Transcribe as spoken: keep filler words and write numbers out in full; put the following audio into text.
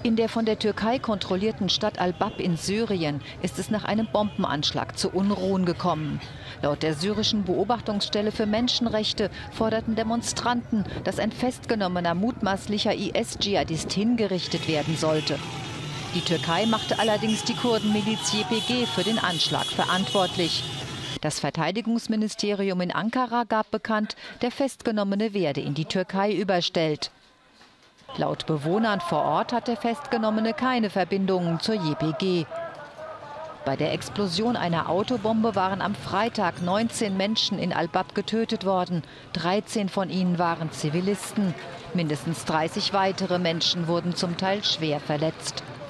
In der von der Türkei kontrollierten Stadt Al-Bab in Syrien ist es nach einem Bombenanschlag zu Unruhen gekommen. Laut der syrischen Beobachtungsstelle für Menschenrechte forderten Demonstranten, dass ein festgenommener mutmaßlicher I S-Dschihadist hingerichtet werden sollte. Die Türkei machte allerdings die Kurdenmiliz Y P G für den Anschlag verantwortlich. Das Verteidigungsministerium in Ankara gab bekannt, der Festgenommene werde in die Türkei überstellt. Laut Bewohnern vor Ort hat der Festgenommene keine Verbindungen zur Y P G. Bei der Explosion einer Autobombe waren am Freitag neunzehn Menschen in Al-Bab getötet worden. dreizehn von ihnen waren Zivilisten. Mindestens dreißig weitere Menschen wurden zum Teil schwer verletzt.